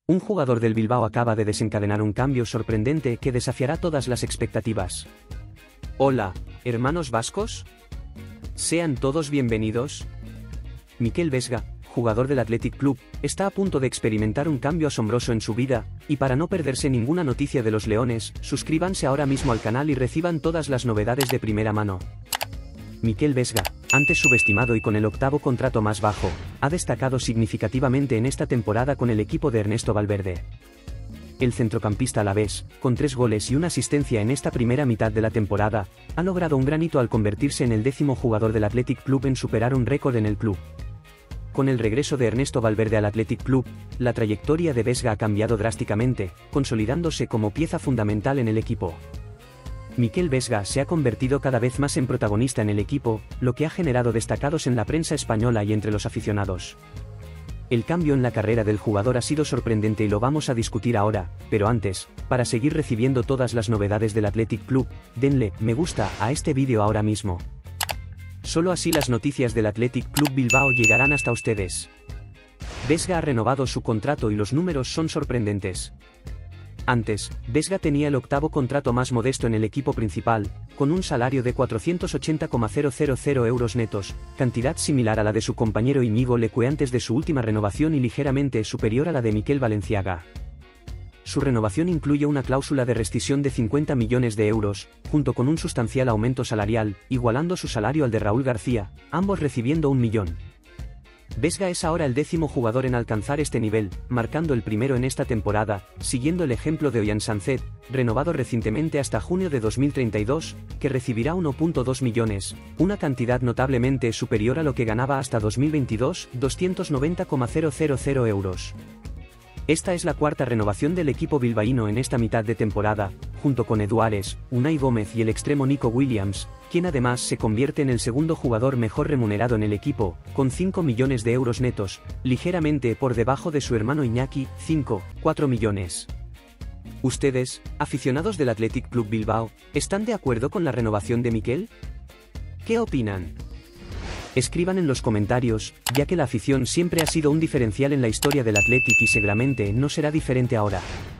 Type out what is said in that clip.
Un jugador del Bilbao acaba de desencadenar un cambio sorprendente que desafiará todas las expectativas. Hola, hermanos vascos. Sean todos bienvenidos. Mikel Vesga, jugador del Athletic Club, está a punto de experimentar un cambio asombroso en su vida, y para no perderse ninguna noticia de los Leones, suscríbanse ahora mismo al canal y reciban todas las novedades de primera mano. Mikel Vesga, antes subestimado y con el octavo contrato más bajo, ha destacado significativamente en esta temporada con el equipo de Ernesto Valverde. El centrocampista alavés, con 3 goles y una asistencia en esta primera mitad de la temporada, ha logrado un gran hito al convertirse en el 10º jugador del Athletic Club en superar un récord en el club. Con el regreso de Ernesto Valverde al Athletic Club, la trayectoria de Vesga ha cambiado drásticamente, consolidándose como pieza fundamental en el equipo. Mikel Vesga se ha convertido cada vez más en protagonista en el equipo, lo que ha generado destacados en la prensa española y entre los aficionados. El cambio en la carrera del jugador ha sido sorprendente y lo vamos a discutir ahora, pero antes, para seguir recibiendo todas las novedades del Athletic Club, denle me gusta a este vídeo ahora mismo. Solo así las noticias del Athletic Club Bilbao llegarán hasta ustedes. Vesga ha renovado su contrato y los números son sorprendentes. Antes, Vesga tenía el octavo contrato más modesto en el equipo principal, con un salario de 480,000 euros netos, cantidad similar a la de su compañero Íñigo Leque antes de su última renovación y ligeramente superior a la de Mikel Valenciaga. Su renovación incluye una cláusula de rescisión de 50 millones de euros, junto con un sustancial aumento salarial, igualando su salario al de Raúl García, ambos recibiendo 1 millón. Vesga es ahora el 10º jugador en alcanzar este nivel, marcando el primero en esta temporada, siguiendo el ejemplo de Ollán Sánchez, renovado recientemente hasta junio de 2032, que recibirá 1,2 millones, una cantidad notablemente superior a lo que ganaba hasta 2022, 290,000 euros. Esta es la cuarta renovación del equipo bilbaíno en esta mitad de temporada, junto con Edu Ares, Unai Gómez y el extremo Nico Williams, quien además se convierte en el segundo jugador mejor remunerado en el equipo, con 5 millones de euros netos, ligeramente por debajo de su hermano Iñaki, 4 millones. ¿Ustedes, aficionados del Athletic Club Bilbao, están de acuerdo con la renovación de Mikel? ¿Qué opinan? Escriban en los comentarios, ya que la afición siempre ha sido un diferencial en la historia del Athletic y seguramente no será diferente ahora.